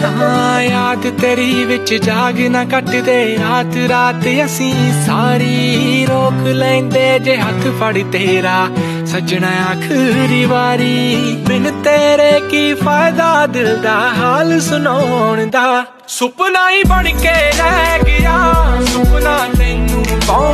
हाँ याद तेरी विच जाग ना कटदे रात रात असी सारी रोक लेंदे जे हथ फड़ तेरा सजना आखिरी वारी बिन तेरे की फायदा दिल दा हाल सुनाउण दा सुपना ही बन के रह गया सुपना तैनू